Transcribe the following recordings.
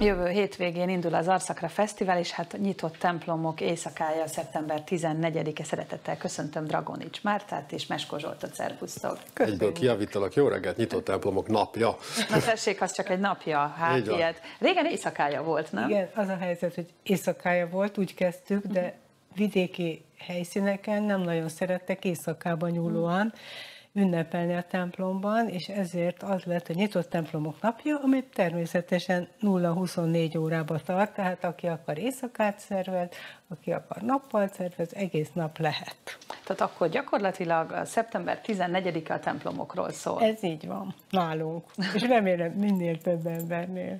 Jövő hétvégén indul az Arszakra Fesztivál, és hát nyitott templomok éjszakája szeptember 14-e. Szeretettel köszöntöm Dragonics Mártát és Meskó Zsoltot, szervusztok. Egyből kijavítalak, jó reggelt, nyitott templomok napja. Na tessék, az csak egy napja, hát ilyet. Régen éjszakája volt, nem? Igen, az a helyzet, hogy éjszakája volt, úgy kezdtük, de vidéki helyszíneken nem nagyon szerettek éjszakában nyúlóan ünnepelni a templomban, és ezért az lett a nyitott templomok napja, amit természetesen 0-24 órába tart, tehát aki akar éjszakát szervez, aki akar nappal szervez, egész nap lehet. Tehát akkor gyakorlatilag a szeptember 14-e a templomokról szól. Ez így van, nálunk, és remélem minél több embernél.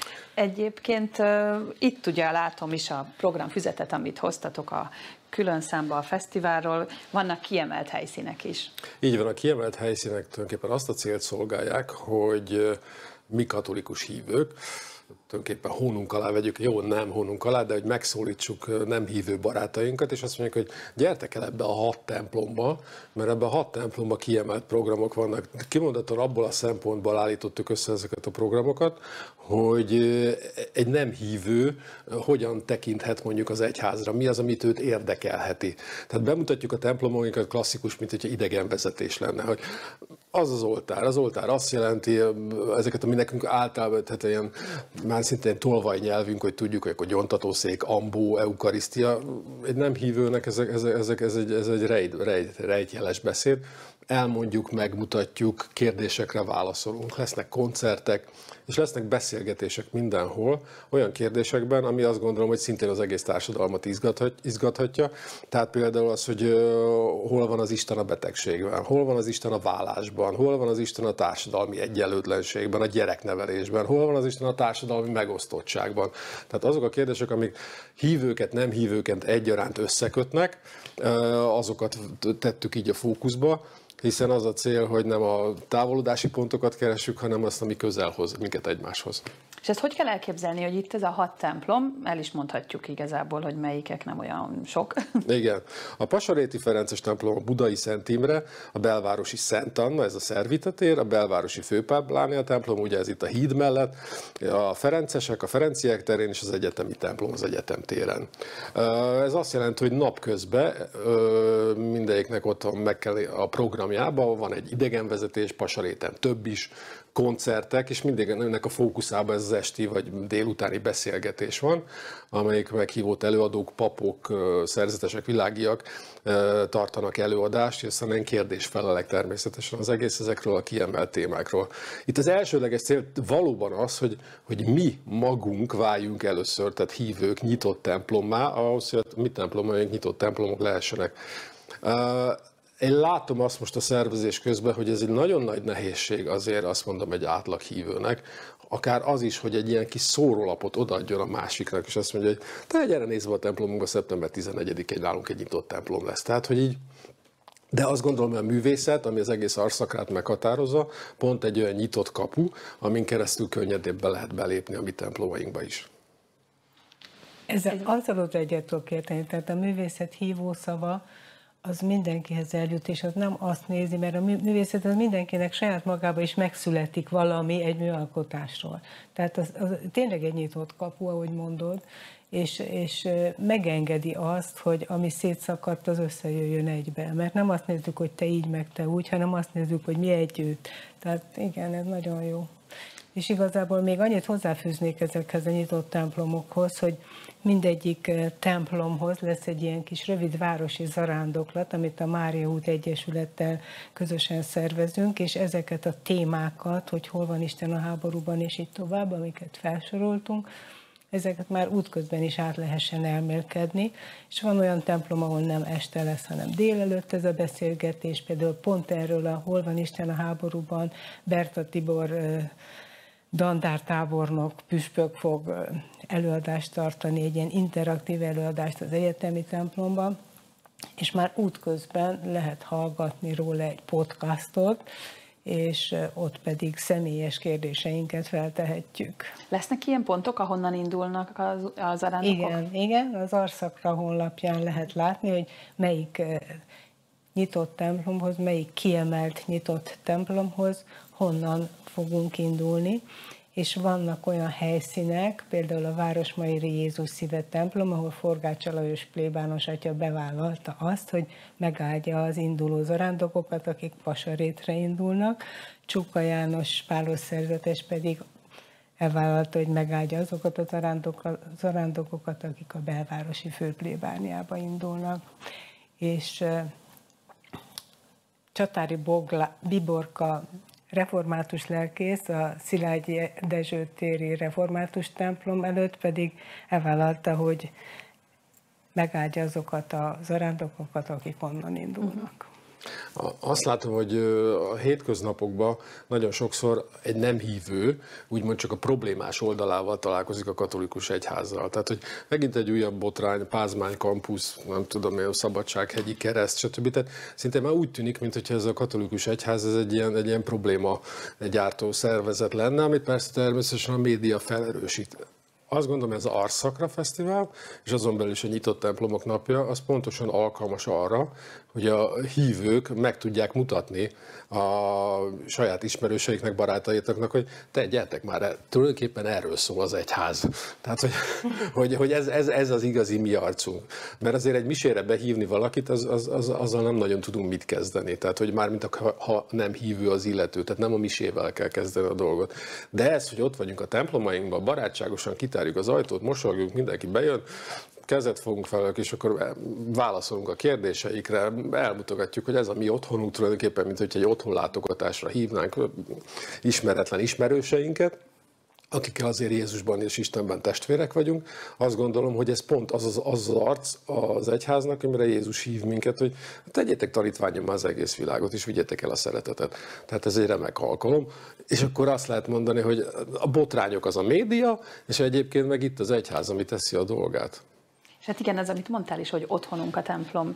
Egyébként itt ugye látom is a programfüzetet, amit hoztatok a külön számba a fesztiválról, vannak kiemelt helyszínek is. Így van, a kiemelt helyszínek tulajdonképpen azt a célt szolgálják, hogy mi katolikus hívők, tulajdonképpen hónunk alá vegyük, jó, nem hónunk alá, de hogy megszólítsuk nem hívő barátainkat, és azt mondjuk, hogy gyertek el ebbe a 6 templomba, mert ebbe a 6 templomba kiemelt programok vannak. Kimondottan abból a szempontból állítottuk össze ezeket a programokat, hogy egy nem hívő hogyan tekinthet mondjuk az egyházra, mi az, amit őt érdekelheti. Tehát bemutatjuk a templomokat klasszikus, mint hogyha idegenvezetés lenne, hogy az oltár azt jelenti, ezeket, ami nekünk általában, tehát ilyen már szintén tolvaj nyelvünk, hogy tudjuk, hogy akkor gyontatószék, ambó, eukarisztia, egy nem hívőnek ez egy rejtjeles beszéd. Elmondjuk, megmutatjuk, kérdésekre válaszolunk, lesznek koncertek, és lesznek beszélgetések mindenhol, olyan kérdésekben, ami azt gondolom, hogy szintén az egész társadalmat izgathatja. Tehát például az, hogy hol van az Isten a betegségben, hol van az Isten a vállásban, hol van az Isten a társadalmi egyenlőtlenségben, a gyereknevelésben, hol van az Isten a társadalmi megosztottságban. Tehát azok a kérdések, amik hívőket, nem hívőket egyaránt összekötnek, azokat tettük így a fókuszba, hiszen az a cél, hogy nem a távolodási pontokat keressük, hanem azt, ami közel hoz minket egymáshoz. És ezt hogy kell elképzelni, hogy itt ez a 6 templom, el is mondhatjuk igazából, hogy melyikek nem olyan sok. Igen. A Pasaréti Ferences templom, a Budai Szent Imre, a belvárosi Szent Anna, ez a Szervita tér, a belvárosi Főpáblánia templom, ugye ez itt a híd mellett, a Ferencesek, a Ferenciek terén és az egyetemi templom az egyetem téren. Ez azt jelenti, hogy napközben mindegyiknek ott van meg kell a programjában, van egy idegenvezetés, Pasaréten több is, koncertek, és mindig ennek a fókuszában ez az esti vagy délutáni beszélgetés van, amelyik meghívott előadók, papok, szerzetesek, világiak tartanak előadást, és aztán én kérdés-felelek természetesen az egész ezekről a kiemelt témákról. Itt az elsődleges cél valóban az, hogy mi magunk váljunk először, tehát hívők nyitott templommá, ahhoz, hogy a mi templomaink nyitott templomok lehessenek. Én látom azt most a szervezés közben, hogy ez egy nagyon nagy nehézség azért, azt mondom, egy átlag hívőnek, akár az is, hogy egy ilyen kis szórólapot odaadjon a másiknak, és azt mondja, hogy te gyere nézd be a templomunkba, szeptember 14-én nálunk egy nyitott templom lesz. Tehát, hogy így, de azt gondolom, hogy a művészet, ami az egész Arszakrát meghatározza, pont egy olyan nyitott kapu, amin keresztül könnyedébben lehet belépni a mi templomainkba is. Ezzel abszolút egyet tudok érteni, tehát a művészet hívószava, az mindenkihez eljut, és az nem azt nézi, mert a művészet az mindenkinek saját magába is megszületik valami egy műalkotásról. Tehát az tényleg egy nyitott kapu, ahogy mondod, és megengedi azt, hogy ami szétszakadt, az összejöjjön egybe. Mert nem azt nézzük, hogy te így, meg te úgy, hanem azt nézzük, hogy mi együtt. Tehát igen, ez nagyon jó. És igazából még annyit hozzáfűznék ezekhez a nyitott templomokhoz, hogy mindegyik templomhoz lesz egy ilyen kis rövid városi zarándoklat, amit a Mária út Egyesülettel közösen szervezünk, és ezeket a témákat, hogy hol van Isten a háborúban, és így tovább, amiket felsoroltunk, ezeket már útközben is át lehessen elmélkedni, és van olyan templom, ahol nem este lesz, hanem délelőtt ez a beszélgetés, például pont erről a Hol van Isten a háborúban Berta Tibor dandártábornok, püspök fog előadást tartani, egy ilyen interaktív előadást az egyetemi templomban, és már útközben lehet hallgatni róla egy podcastot, és ott pedig személyes kérdéseinket feltehetjük. Lesznek ilyen pontok, ahonnan indulnak az arándokok? Igen, az Arszakra honlapján lehet látni, hogy melyik nyitott templomhoz, melyik kiemelt nyitott templomhoz honnan fogunk indulni, és vannak olyan helyszínek, például a Városmairi Jézus Szíve templom, ahol Forgács Alajos plébános atya bevállalta azt, hogy megáldja az induló zarándokokat, akik Pasarétre indulnak, Csuka János pálos szerzetes pedig elvállalta, hogy megáldja azokat a zarándokokat, akik a belvárosi főplébániába indulnak. És Csatári Biborka református lelkész, a Szilágyi Dezső téri református templom előtt pedig elvállalta, hogy megáldja azokat a zarándokokat, akik onnan indulnak. Azt látom, hogy a hétköznapokban nagyon sokszor egy nem hívő, úgymond csak a problémás oldalával találkozik a katolikus egyházzal. Tehát, hogy megint egy újabb botrány, Pázmány kampusz, nem tudom én, Szabadsághegyi kereszt, stb. Tehát szinte már úgy tűnik, mintha ez a katolikus egyház ez egy ilyen probléma gyártó szervezet lenne, amit persze természetesen a média felerősít. Azt gondolom, ez az Ars Sacra Fesztivál, és azon belül is a nyitott templomok napja, az pontosan alkalmas arra, hogy a hívők meg tudják mutatni a saját ismerőseiknek, barátaitoknak, hogy te gyertek már, tulajdonképpen erről szól az egyház. Tehát, hogy ez az igazi mi arcunk. Mert azért egy misére behívni valakit, azzal nem nagyon tudunk mit kezdeni. Tehát, hogy mármint ha nem hívő az illető, tehát nem a misével kell kezdeni a dolgot. De ez, hogy ott vagyunk a templomainkban, barátságosan kitárjuk az ajtót, mosolygunk, mindenki bejön, kezet fogunk fel, és akkor válaszolunk a kérdéseikre, elmutogatjuk, hogy ez a mi otthonunk tulajdonképpen, mint hogy egy otthonlátogatásra hívnánk ismeretlen ismerőseinket, akikkel azért Jézusban és Istenben testvérek vagyunk. Azt gondolom, hogy ez pont az az arc az egyháznak, amire Jézus hív minket, hogy tegyétek tanítványommá az egész világot, és vigyetek el a szeretetet. Tehát ez egy remek alkalom. És akkor azt lehet mondani, hogy a botrányok az a média, és egyébként meg itt az egyház, ami teszi a dolgát. És hát igen, az, amit mondtál is, hogy otthonunk a templom,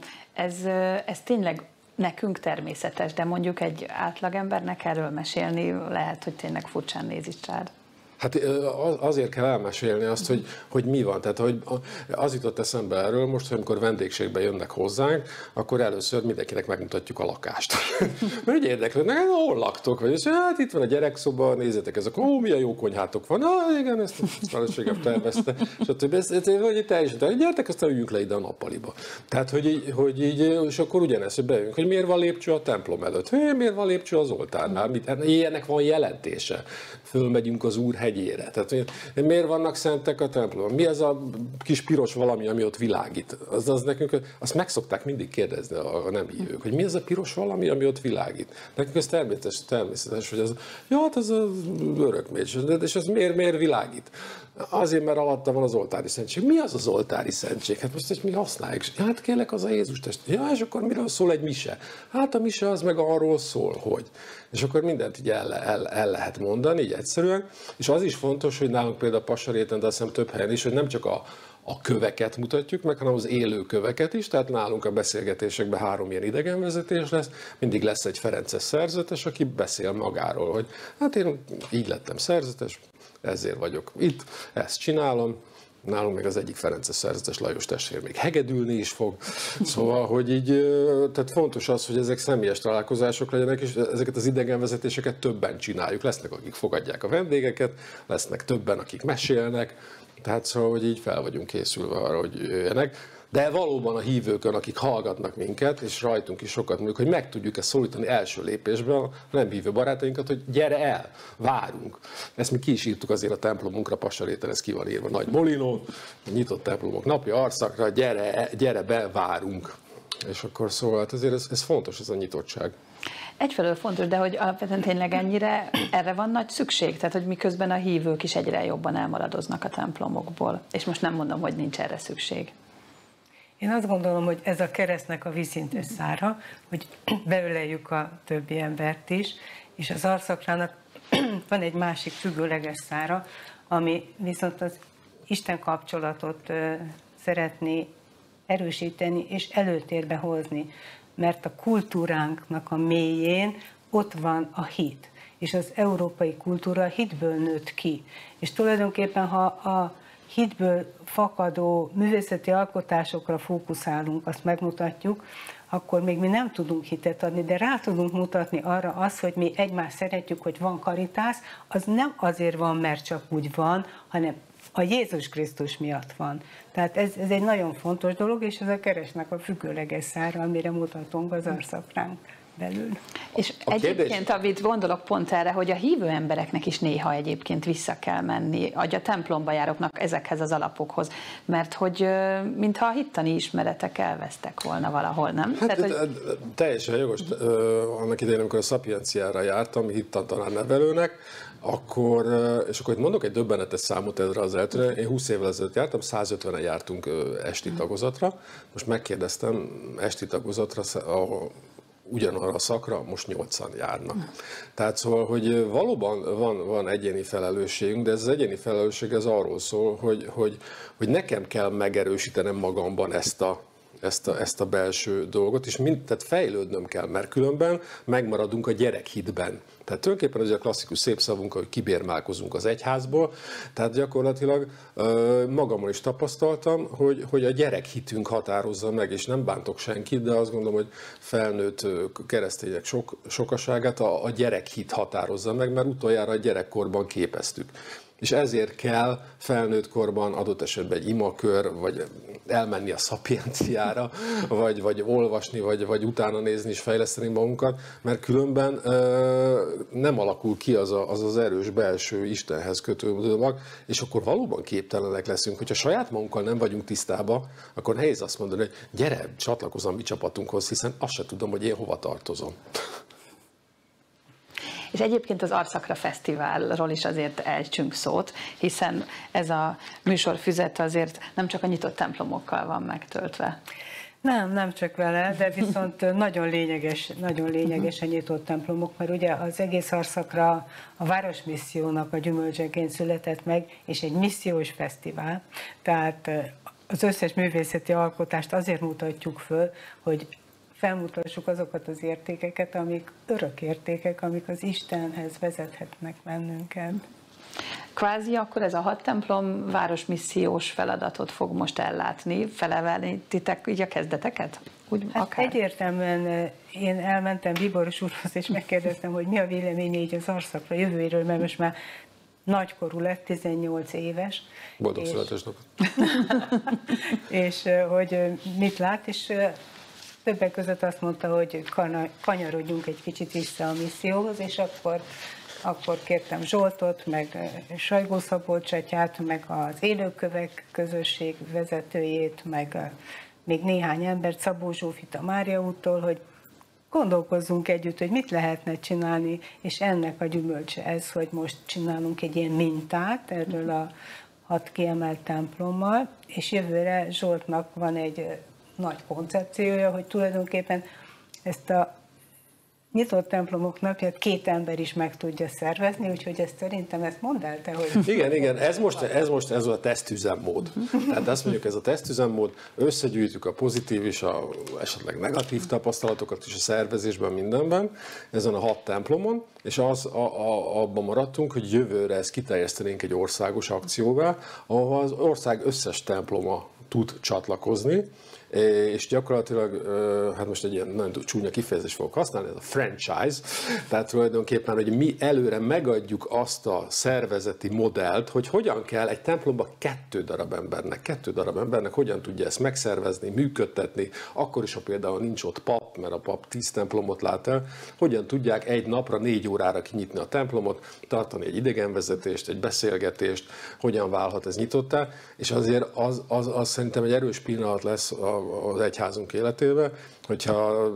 ez tényleg nekünk természetes, de mondjuk egy átlagembernek erről mesélni lehet, hogy tényleg furcsán néz itt rád. Hát azért kell elmesélni azt, hogy mi van. Tehát hogy az jutott eszembe erről most, hogy amikor vendégségbe jönnek hozzánk, akkor először mindenkinek megmutatjuk a lakást. Mert ugye érdeklődnek, hol laktok? Vagy hát itt van a gyerekszoba, nézzétek, ezek, milyen jó konyhátok van. Igen, ezt a feleségem tervezte. Stb. Hogy teljesen, gyertek, aztán üljünk le ide a nappaliba. Tehát, hogy így, és akkor ugyanez, hogy bejönk, hogy miért van lépcső a templom előtt? Miért van lépcső az oltárnál? Ilyenek van jelentése. Fölmegyünk az Úr hegyére. Tehát miért vannak szentek a templomban? Mi az a kis piros valami, ami ott világít? Az nekünk, azt meg szokták mindig kérdezni a nem hívők, hogy mi az a piros valami, ami ott világít. Nekünk ez természetes, hogy hát az örökmécs, és az miért világít? Azért, mert alatta van az oltári szentség. Mi az az oltári szentség? Hát most ezt mi használjuk. Hát kérlek, az a Jézus test. Ja, és akkor miről szól egy mise? Hát a mise az meg arról szól, hogy. És akkor mindent így el lehet mondani, így egyszerűen. És az is fontos, hogy nálunk például Pasaréten, de azt hiszem több helyen is, hogy nem csak a köveket mutatjuk meg, hanem az élő köveket is, tehát nálunk a beszélgetésekben 3 ilyen idegenvezetés lesz, mindig lesz egy ferences szerzetes, aki beszél magáról, hogy hát én így lettem szerzetes, ezért vagyok itt, ezt csinálom. Nálunk meg az egyik ferences szerzetes Lajos testvér még hegedülni is fog. Szóval, hogy így, tehát fontos az, hogy ezek személyes találkozások legyenek, és ezeket az idegenvezetéseket többen csináljuk. Lesznek, akik fogadják a vendégeket, lesznek többen, akik mesélnek, tehát szóval, hogy így fel vagyunk készülve arra, hogy jöjjenek. De valóban a hívőkön, akik hallgatnak minket, és rajtunk is sokat mondjuk, hogy meg tudjuk ezt szólítani első lépésben a nem hívő barátainkat, hogy gyere el, várunk. Ezt mi ki is írtuk azért a templomunkra, Pasaréten, ez ki van írva nagy molinón, nyitott templomok napja, Ars Sacra, gyere be, várunk. És akkor szóval azért ez fontos, ez a nyitottság. Egyfelől fontos, de hogy alapvetően tényleg ennyire erre van nagy szükség, tehát hogy miközben a hívők is egyre jobban elmaradoznak a templomokból. És most nem mondom, hogy nincs erre szükség. Én azt gondolom, hogy ez a keresztnek a vízszintes szára, hogy beöleljük a többi embert is, és az Ars Sacrának van egy másik függőleges szára, ami viszont az Isten kapcsolatot szeretné erősíteni és előtérbe hozni, mert a kultúránknak a mélyén ott van a hit, és az európai kultúra a hitből nőtt ki. És tulajdonképpen, ha a hitből fakadó művészeti alkotásokra fókuszálunk, azt megmutatjuk, akkor még mi nem tudunk hitet adni, de rá tudunk mutatni arra azt, hogy mi egymást szeretjük, hogy van karitász, az nem azért van, mert csak úgy van, hanem a Jézus Krisztus miatt van. Tehát ez egy nagyon fontos dolog, és ez a keresnek a függőleges szára, amire mutatunk az arszapránk belül. És egyébként, amit gondolok pont erre, hogy a hívő embereknek is néha egyébként vissza kell menni, a templomba járóknak ezekhez az alapokhoz, mert hogy mintha a hittani ismeretek elvesztek volna valahol, nem? Hát, Tehát, hogy... Teljesen jogos. Annak idején, amikor a Szapienciára jártam, hittantanár nevelőnek, és akkor itt mondok egy döbbenetes számot ezre az eltűnő. Én 20 évvel ezelőtt jártam, 150-en jártunk esti tagozatra. Most megkérdeztem, esti tagozatra ugyanarra a szakra most 8-an járnak. Tehát szóval, hogy valóban van egyéni felelősségünk, de ez az egyéni felelősség ez arról szól, hogy nekem kell megerősítenem magamban ezt a belső dolgot, és tehát fejlődnöm kell, mert különben megmaradunk a gyerekhitben. Tehát tulajdonképpen ez a klasszikus szép szavunk, hogy kibérmálkozunk az egyházból, tehát gyakorlatilag magamon is tapasztaltam, hogy a gyerekhitünk határozza meg, és nem bántok senkit, de azt gondolom, hogy felnőtt keresztények sokaságát a gyerekhit határozza meg, mert utoljára a gyerekkorban képeztük. És ezért kell felnőtt korban adott esetben egy imakör, vagy elmenni a Szapienciára, vagy olvasni, vagy utána nézni és fejleszteni magunkat, mert különben nem alakul ki az erős belső Istenhez kötődő mag, és akkor valóban képtelenek leszünk. Hogyha saját magunkkal nem vagyunk tisztában, akkor nehéz azt mondani, hogy gyere, csatlakozz a mi csapatunkhoz, hiszen azt se tudom, hogy én hova tartozom. És egyébként az Arszakra Fesztiválról is azért ejtsünk szót, hiszen ez a műsorfüzet azért nem csak a nyitott templomokkal van megtöltve. Nem csak vele, de viszont nagyon lényeges a nyitott templomok, mert ugye az egész Arszakra a Városmissziónak a gyümölcseként született meg, és egy missziós fesztivál, tehát az összes művészeti alkotást azért mutatjuk föl, hogy felmutassuk azokat az értékeket, amik örök értékek, amik az Istenhez vezethetnek bennünket. Kvázi akkor ez a 6 templom városmissziós feladatot fog most ellátni, felemelítitek így a kezdeteket? Úgy, hát akár. Egyértelműen én elmentem Bíboros úrhoz, és megkérdeztem, hogy mi a véleménye így az Arszakra jövőjéről, mert most már nagykorú lett, 18 éves. Boldog születésnapot! És hogy mit lát, és többek között azt mondta, hogy kanyarodjunk egy kicsit vissza a misszióhoz, és akkor kértem Zsoltot, meg Sajgó Szabolcs atyát, meg az Élőkövek közösség vezetőjét, meg még néhány embert, Szabó Zsófit a Mária úttól, hogy gondolkozzunk együtt, hogy mit lehetne csinálni, és ennek a gyümölcse ez, hogy most csinálunk egy ilyen mintát erről a 6 kiemelt templommal, és jövőre Zsoltnak van egy nagy koncepciója, hogy tulajdonképpen ezt a nyitott templomok napját 2 ember is meg tudja szervezni, úgyhogy ezt mondd el te, hogy... Igen, ez a tesztüzemmód. Tehát azt mondjuk, ez a tesztüzemmód, összegyűjtjük a pozitív és a esetleg negatív tapasztalatokat is a szervezésben, mindenben, ezen a 6 templomon, és abban maradtunk, hogy jövőre ezt kiterjesztenénk egy országos akcióvá, ahol az ország összes temploma tud csatlakozni, és gyakorlatilag, hát most egy ilyen nagyon csúnya kifejezést fogok használni, ez a franchise, tehát tulajdonképpen, hogy mi előre megadjuk azt a szervezeti modellt, hogy hogyan kell egy templomba 2 darab embernek hogyan tudja ezt megszervezni, működtetni, akkor is, ha például nincs ott pap, mert a pap 10 templomot lát el, hogyan tudják egy napra 4 órára kinyitni a templomot, tartani egy idegenvezetést, egy beszélgetést, hogyan válhat ez nyitottá, és azért az szerintem egy erős pillanat lesz az egyházunk életében, hogyha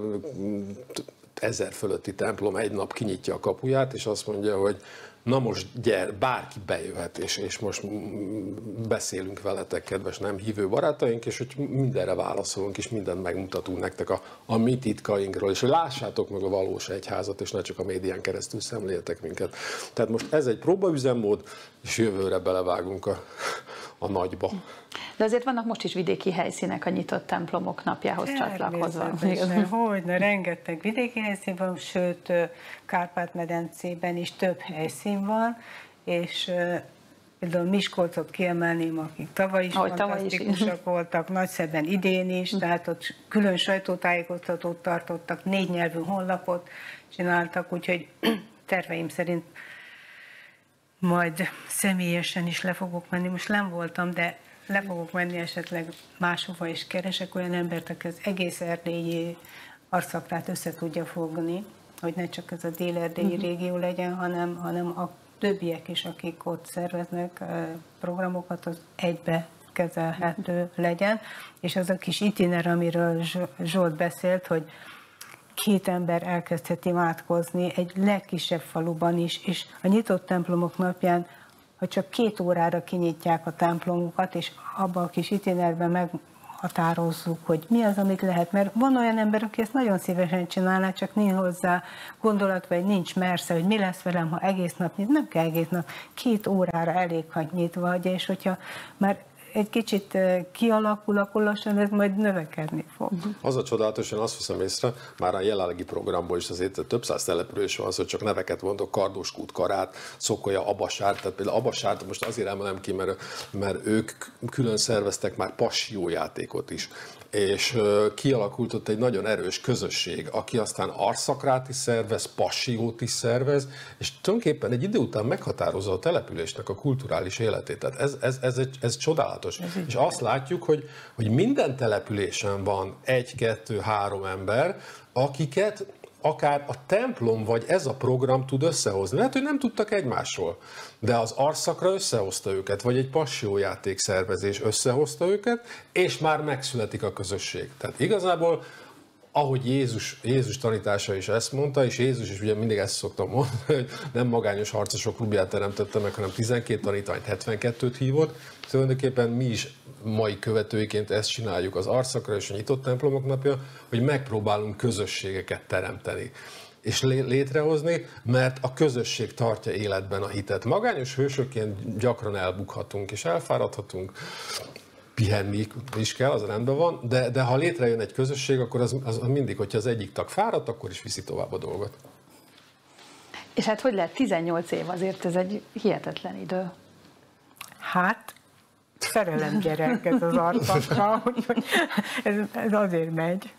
1000 fölötti templom egy nap kinyitja a kapuját, és azt mondja, hogy na most gyere, bárki bejöhet, és most beszélünk veletek, kedves nem hívő barátaink, és hogy mindenre válaszolunk, és mindent megmutatunk nektek a mi titkainkról, és hogy lássátok meg a valós egyházat, és ne csak a médián keresztül szemléljetek minket. Tehát most ez egy próbaüzemmód, és jövőre belevágunk a nagyba. De azért vannak most is vidéki helyszínek a nyitott templomok napjához csatlakozva. Hogyne, rengeteg vidéki helyszín van, sőt Kárpát-medencében is több helyszín van, és Például Miskolcot kiemelném, akik tavaly is fantasztikusak voltak, nagyszerűen idén is, tehát ott külön sajtótájékoztatót tartottak, 4 nyelvű honlapot csináltak, úgyhogy terveim szerint majd személyesen is le fogok menni. Most nem voltam, de le fogok menni esetleg máshova, és keresek olyan embert, aki az egész erdélyi arcszakrát össze tudja fogni, hogy ne csak ez a dél-erdélyi régió legyen, hanem a többiek is, akik ott szerveznek programokat, az egybe kezelhető legyen. És az a kis itiner, amiről Zsolt beszélt, hogy 2 ember elkezdhet imádkozni egy legkisebb faluban is, és a nyitott templomok napján, ha csak 2 órára kinyitják a templomukat, és abban a kis itinerben meghatározzuk, hogy mi az, amit lehet. Mert van olyan ember, aki ezt nagyon szívesen csinálná, csak nincs hozzá gondolat, vagy nincs mersze, hogy mi lesz velem, ha egész nap nyit. Nem kell egész nap, 2 órára elég, ha nyitva, és hogyha már egy kicsit kialakul, akkor lassan ez majd növekedni fog. Az a csodálatos, én azt veszem észre, már a jelenlegi programból is azért több száz település van, hogy csak neveket mondok, Kardóskút, Karát, Szokolya, Abasárt, tehát például Abasárt most azért emelem ki, mert ők külön szerveztek már passió-játékot is. És kialakult ott egy nagyon erős közösség, aki aztán arcszakrát is szervez, passiót is szervez, és tulajdonképpen egy idő után meghatározza a településnek a kulturális életét. Tehát ez csodálatos. És azt látjuk, hogy minden településen van 1, 2, 3 ember, akiket akár a templom vagy ez a program tud összehozni. Lehet, hogy nem tudtak egymásról, de az arcszakra összehozta őket, vagy egy passió-játék szervezés összehozta őket, és már megszületik a közösség. Tehát igazából, ahogy Jézus tanítása is ezt mondta, és Jézus is ugye mindig ezt szoktam mondani, hogy nem magányos harcosok klubját teremtette meg, hanem 12 tanítványt, 72-t hívott. Tulajdonképpen mi is mai követőiként ezt csináljuk az arcszakra és a nyitott templomok napja, hogy megpróbálunk közösségeket teremteni és létrehozni, mert a közösség tartja életben a hitet. Magányos hősökként gyakran elbukhatunk és elfáradhatunk, pihenni is kell, az rendben van, de ha létrejön egy közösség, akkor az mindig, hogyha az egyik tag fáradt, akkor is viszi tovább a dolgot. És hát hogy lehet 18 év, azért ez egy hihetetlen idő. Hát, szerelem gyerek ez az arcakra, úgyhogy ez azért megy.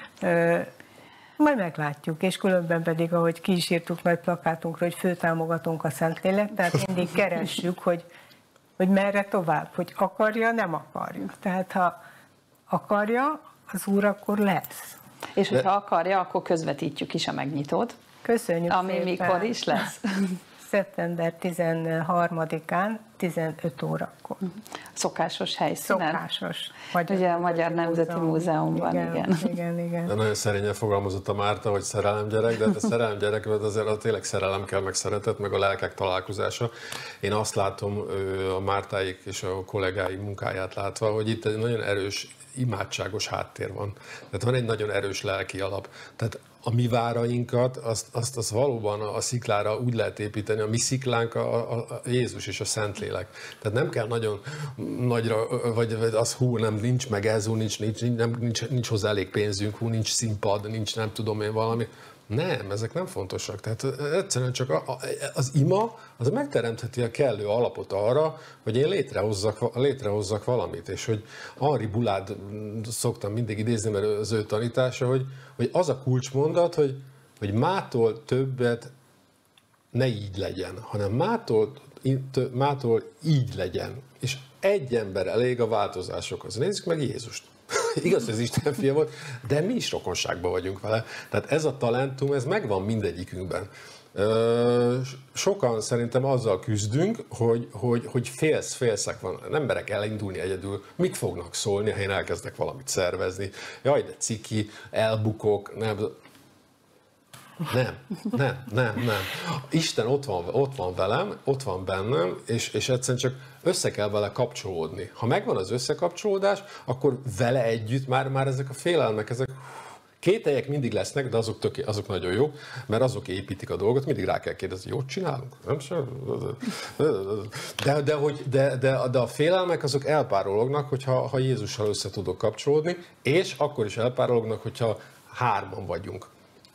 Majd meglátjuk, és különben pedig, ahogy ki is írtuk nagy plakátunkra, hogy főtámogatónk a Szentlélek, tehát mindig keressük, hogy merre tovább, hogy akarja, nem akarja. Tehát ha akarja, az Úr akkor lesz. És hogyha akarja, akkor közvetítjük is a megnyitót. Köszönjük ami szépen. mikor is lesz? Szeptember 13-án, 15 órakor. Szokásos helyszínen? Szokásos. Ugye a Magyar Nemzeti Múzeumban, igen. De nagyon szerényen fogalmazott a Márta, hogy szerelemgyerek, de a szerelemgyerek, azért tényleg szerelem kell, meg szeretet, meg a lelkek találkozása. Én azt látom a Mártáik és a kollégái munkáját látva, hogy itt egy nagyon erős imádságos háttér van. Tehát van egy nagyon erős lelki alap. Tehát a mi várainkat, azt valóban a sziklára úgy lehet építeni, a mi sziklánk a Jézus és a Szentlélek. Tehát nem kell nagyon nagyra, vagy az nincs meg ez, nincs hozzá elég pénzünk, nincs színpad, nincs nem tudom én valami. Nem, ezek nem fontosak. Tehát egyszerűen csak az ima, az megteremtheti a kellő alapot arra, hogy én létrehozzak valamit. És hogy Henri Bulád szoktam mindig idézni, mert az ő tanítása, hogy az a kulcsmondat, hogy mától többet ne így legyen, hanem mától így legyen. És egy ember elég a változásokhoz. Nézzük meg Jézust. Igaz, hogy ez Isten fia volt, de mi is rokonságban vagyunk vele. Tehát ez a talentum, ez megvan mindegyikünkben. Sokan szerintem azzal küzdünk, hogy félszek van. Nem merek elindulni egyedül. Mit fognak szólni, ha én elkezdek valamit szervezni? Jaj, de ciki, elbukok, nem. Isten ott van velem, ott van bennem, és egyszerűen csak össze kell vele kapcsolódni. Ha megvan az összekapcsolódás, akkor vele együtt már ezek a félelmek, ezek kételyek mindig lesznek, de azok nagyon jók, mert azok építik a dolgot, mindig rá kell kérdezni, jót csinálunk? Nem sem? De a félelmek azok elpárolognak, hogyha Jézussal össze tudok kapcsolódni, és akkor is elpárolognak, hogyha hárman vagyunk.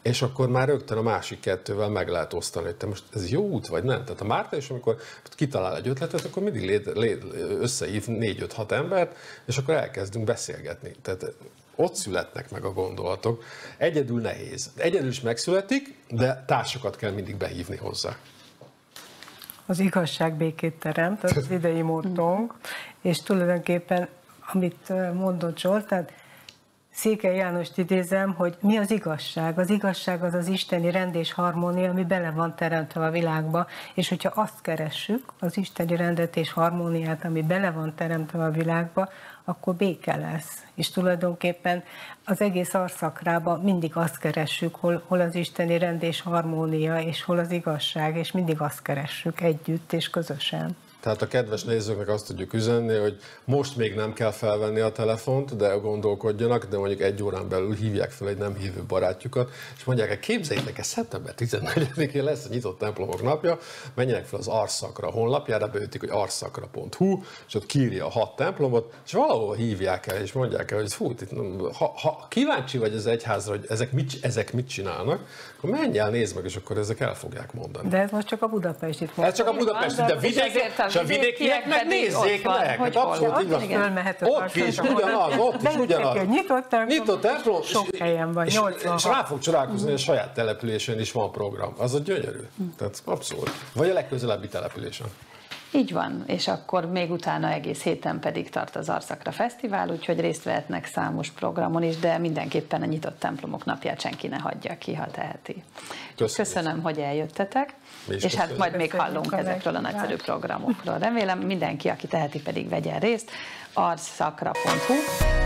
és akkor már rögtön a másik kettővel meg lehet osztani, hogy te most ez jó út vagy nem. Tehát a Márta is, amikor kitalál egy ötletet, akkor mindig összehív 4-5-6 embert, és akkor elkezdünk beszélgetni. Tehát ott születnek meg a gondolatok. Egyedül nehéz. Egyedül is megszületik, de társakat kell mindig behívni hozzá. Az igazság békét teremt, az idei mottónk, és tulajdonképpen, amit mondott Zsolt, tehát Székely Jánost idézem, hogy mi az igazság? Az igazság az az isteni rend és harmónia, ami bele van teremtve a világba, és hogyha azt keressük, az isteni rendet és harmóniát, ami bele van teremtve a világba, akkor béke lesz. És tulajdonképpen az egész arszakrában mindig azt keressük, hol az isteni rend és harmónia, és hol az igazság, és mindig azt keressük együtt és közösen. Tehát a kedves nézőknek azt tudjuk üzenni, hogy most még nem kell felvenni a telefont, de gondolkodjanak, de mondjuk 1 órán belül hívják fel egy nem hívő barátjukat, és mondják, hogy képzeljétek, ez szeptember 14-én lesz a nyitott templomok napja, menjenek fel az Arszakra honlapjára, beütik, hogy arszakra.hu, és ott kírja a 6 templomot, és valahol hívják el, és mondják el, hogy fú, ha kíváncsi vagy az egyházra, hogy ezek mit csinálnak, akkor menj el, nézd meg, és akkor ezek el fogják mondani. De ez most csak a budapestit mondja. Ez csak a budapesti, de és a vidékiek meg nézzék meg. Hogy abszolút igaz. Ott is ugyanaz. Nyitott templom. Sok helyen van, 86. És rá fog csodálkozni, hogy a saját településen is van program. Az a gyönyörű. Tehát abszolút. Vagy a legközelebbi településen. Így van, és akkor még utána egész héten pedig tart az Arszakra Fesztivál, úgyhogy részt vehetnek számos programon is, de mindenképpen a nyitott templomok napját senki ne hagyja ki, ha teheti. Köszönöm, hogy eljöttetek, és hát majd még hallunk ezekről a nagyszerű programokról. Remélem mindenki, aki teheti, pedig vegyen részt. arszakra.hu